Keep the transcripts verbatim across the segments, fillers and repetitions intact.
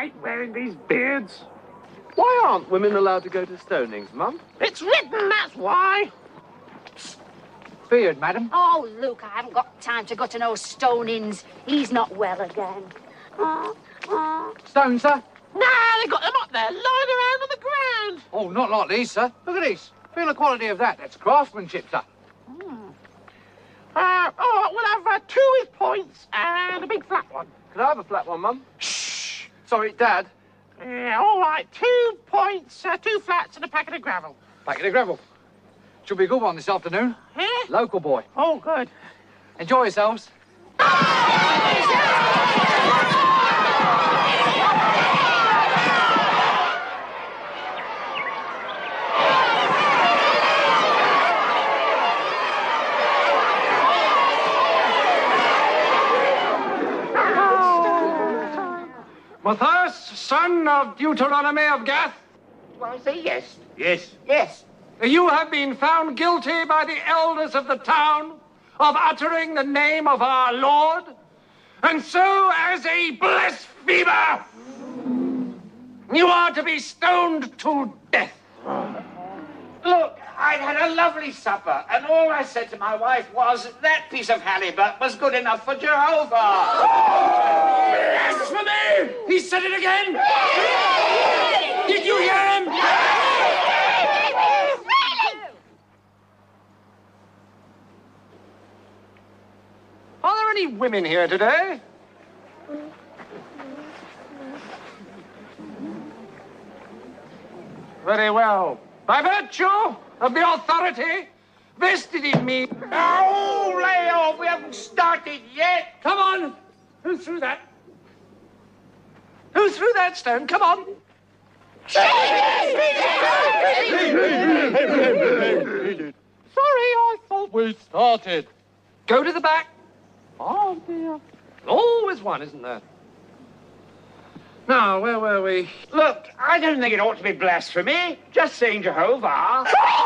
hate wearing these beards. Why aren't women allowed to go to stonings, Mum? It's written, that's why. Beard, madam. Oh, Luke, I haven't got time to go to no stonings. He's not well again. Uh, uh. Stone, sir? Nah, they got them up there, lying around on the ground. Oh, not like these, sir. Look at these. Feel the quality of that. That's craftsmanship, sir. Mm. Uh, all right, we'll have uh, two with points and a big flat one. Can I have a flat one, Mum? Shh. Sorry, Dad. Yeah, all right, two points, uh, two flats and a packet of gravel. Packet of gravel. Should be a good one this afternoon. Eh? Local boy. Oh, good. Enjoy yourselves. Matthias, son of Deuteronomy of Gath, Do I say yes? Yes. Yes. you have been found guilty by the elders of the town of uttering the name of our Lord, and so as a blasphemer, you are to be stoned to death. Look, I'd had a lovely supper, and all I said to my wife was that piece of halibut was good enough for Jehovah. Blasphemy! He said it again! Did you hear him? Are there any women here today? Very well. By virtue of the authority vested in me. Oh, lay off, we haven't started yet. Come on. Who threw that? Who threw that stone? Come on. Sorry, I thought we started. Go to the back. Oh, dear. Always one, isn't there? Now, where were we? Look, I don't think it ought to be blasphemy. Just saying Jehovah.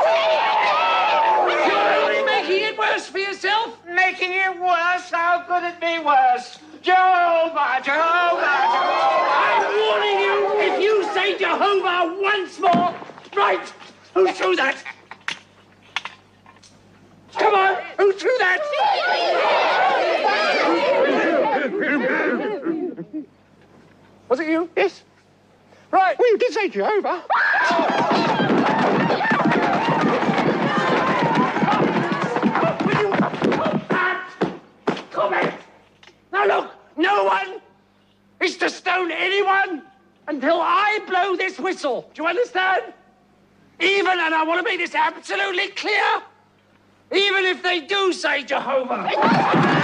You're only making it worse for yourself. Making it worse? How could it be worse? Jehovah, Jehovah, Jehovah. I'm warning you, if you say Jehovah once more. Right, who threw that? Come on, who threw that? Was it you? Yes. Right. Well, you did say Jehovah. Come back. Now look, no one is to stone anyone until I blow this whistle. Do you understand? Even, and I want to make this absolutely clear, even if they do say Jehovah.